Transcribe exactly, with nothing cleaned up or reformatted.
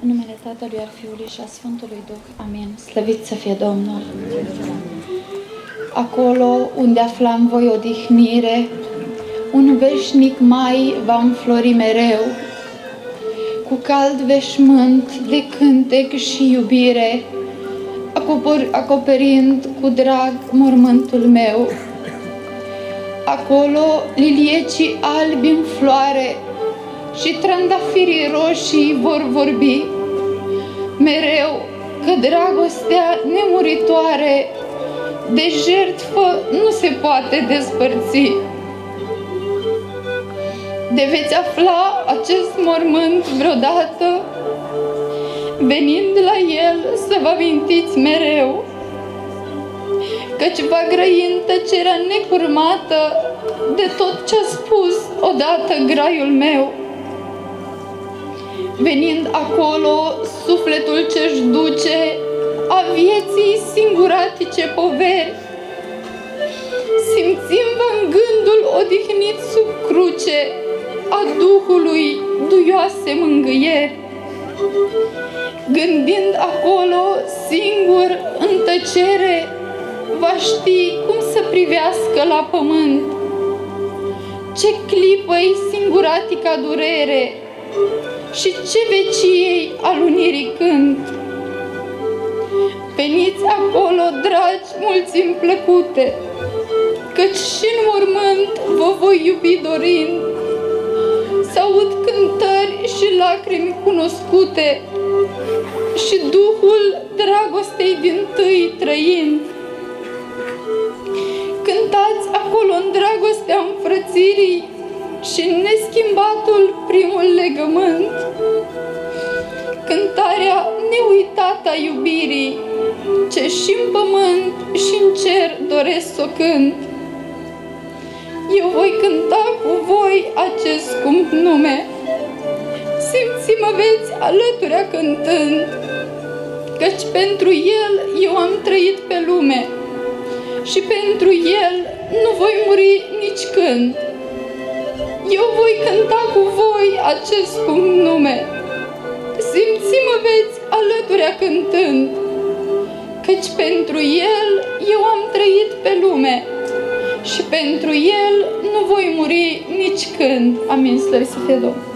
În numele Tatălui, al Fiului și a Sfântului Duh. Amin. Slăvit să fie Domnul! Acolo unde aflam voi odihnire, un veșnic mai va înflori mereu, cu cald veșmânt de cântec și iubire, acoperind cu drag mormântul meu. Acolo liliecii albi în floare și trandafirii roșii vor vorbi mereu că dragostea nemuritoare de jertfă nu se poate despărți. De veți afla acest mormânt vreodată, venind la el să vă amintiți mereu, căci va grăi în tăcerea necurmată de tot ce-a spus odată graiul meu. Venind acolo, sufletul ce-și duce a vieții singuratice poveri, simțim-vă în gândul odihnit sub cruce a Duhului duioase mângâieri. Gândind acolo, singur, în tăcere, va ști cum să privească la pământ. Ce clipă-i singuratica durere și ce veciei al unirii cânt. Veniți acolo, dragi mulțimi plăcute, căci și în mormânt vă voi iubi dorind, să aud cântări și lacrimi cunoscute și Duhul dragostei dintâi trăind. Cântați acolo în dragostea înfrățirii și în neschimbatul primul legământ, cântarea neuitată a iubirii, ce și în pământ și în cer doresc să o cânt. Eu voi cânta cu voi acest scump nume, simți-mă veți alăturea cântând, căci pentru el eu am trăit pe lume și pentru el nu voi muri nici când. Eu voi cânta cu voi acest scump nume, simți-mă veți alăturea cântând, căci pentru el eu am trăit pe lume și pentru el nu voi muri nici când. Amin. Slăvit să fie Domnul!